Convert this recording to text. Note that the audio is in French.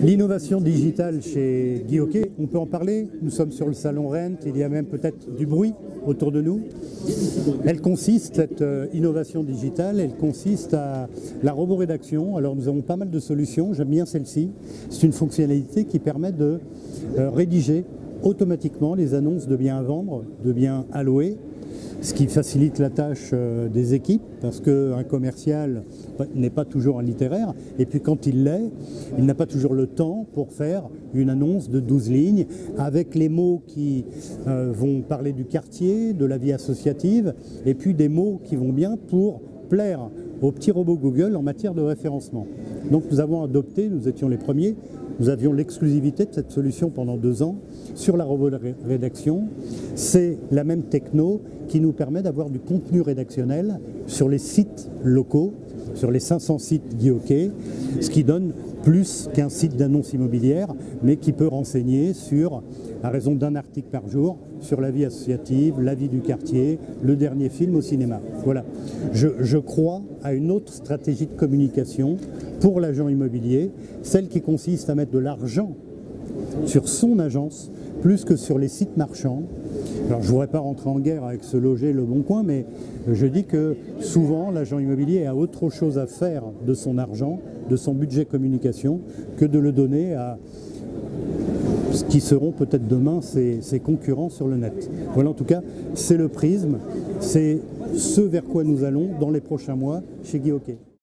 L'innovation digitale chez Guy Hockey, on peut en parler. Nous sommes sur le salon Rent, il y a même peut-être du bruit autour de nous. Elle consiste, cette innovation digitale, elle consiste à la roborédaction. Alors nous avons pas mal de solutions, j'aime bien celle-ci. C'est une fonctionnalité qui permet de rédiger automatiquement les annonces de biens à vendre, de biens à louer, ce qui facilite la tâche des équipes, parce qu'un commercial n'est pas toujours un littéraire, et puis quand il l'est, il n'a pas toujours le temps pour faire une annonce de 12 lignes, avec les mots qui vont parler du quartier, de la vie associative, et puis des mots qui vont bien pour plaire aux petits robots Google en matière de référencement. Donc nous avons adopté, nous étions les premiers, nous avions l'exclusivité de cette solution pendant 2 ans sur la roborédaction. C'est la même techno qui nous permet d'avoir du contenu rédactionnel sur les sites locaux, sur les 500 sites Guy Hockey, ce qui donne plus qu'un site d'annonce immobilière, mais qui peut renseigner sur, à raison d'un article par jour, sur la vie associative, la vie du quartier, le dernier film au cinéma. Voilà. Je crois à une autre stratégie de communication pour l'agent immobilier, celle qui consiste à mettre de l'argent sur son agence plus que sur les sites marchands. Alors je ne voudrais pas rentrer en guerre avec ce loger Le Bon Coin, mais je dis que souvent l'agent immobilier a autre chose à faire de son argent, de son budget communication, que de le donner à ce qui seront peut-être demain ses concurrents sur le net. Voilà, en tout cas, c'est le prisme, c'est ce vers quoi nous allons dans les prochains mois chez Guy Hockey.